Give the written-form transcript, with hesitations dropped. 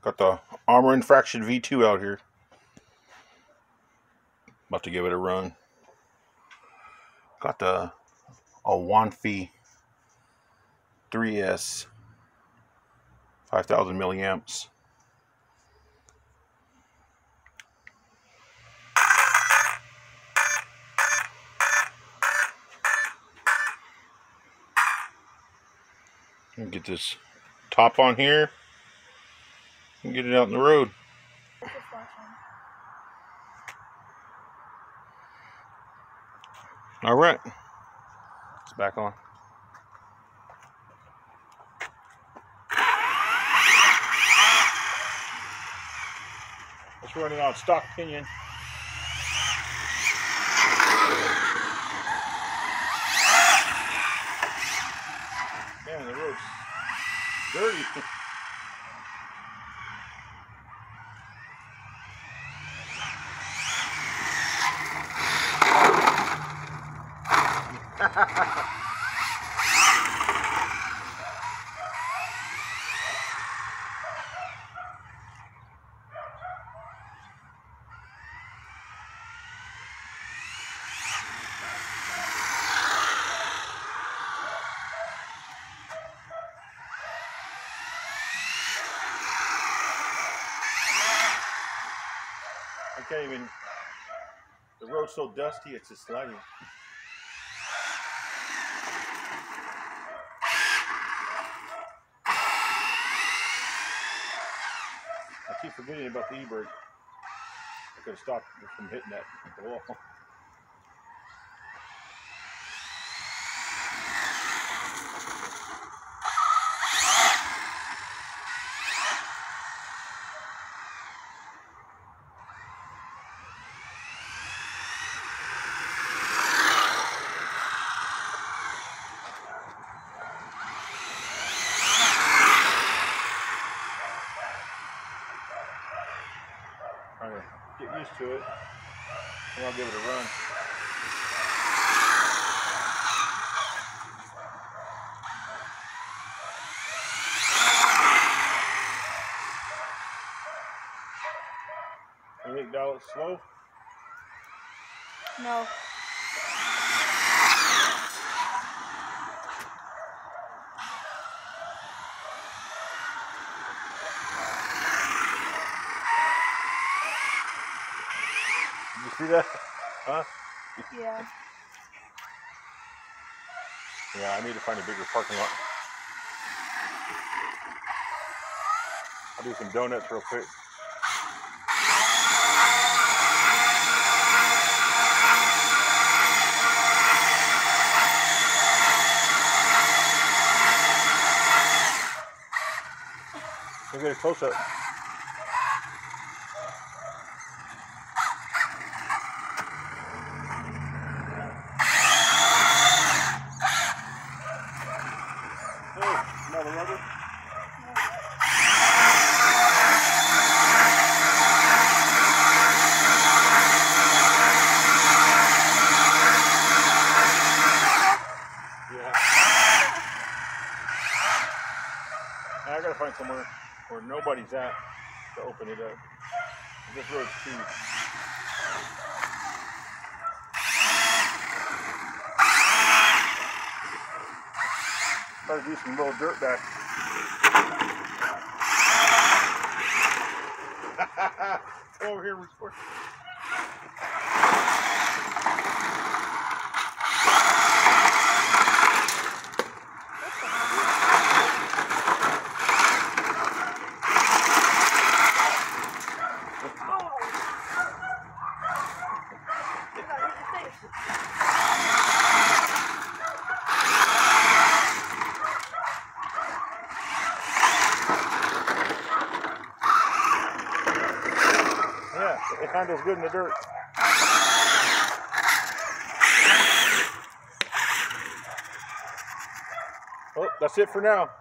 Got the arrma infraction V2 out here. About to give it a run. Got the Wanfi 3S 5,000 milliamps. Get this top on here and get it out in the road. All right, it's back on. It's running on stock pinion. Man, the road's dirty. I can't even, the road's so dusty, it's just sliding. I keep forgetting about the e-brake. I could have stopped it from hitting that wall. Trying to get used to it, and I'll give it a run. You think dial it slow? No. You see that? Huh? Yeah. Yeah, I need to find a bigger parking lot. I'll do some donuts real quick. We'll get a close-up. Oh, smell the rubber? Yeah. Now I gotta find somewhere where nobody's at to open it up. This road's too. Try to do some little dirt back. Come over here, record. Yeah, it handles good in the dirt. Oh, that's it for now.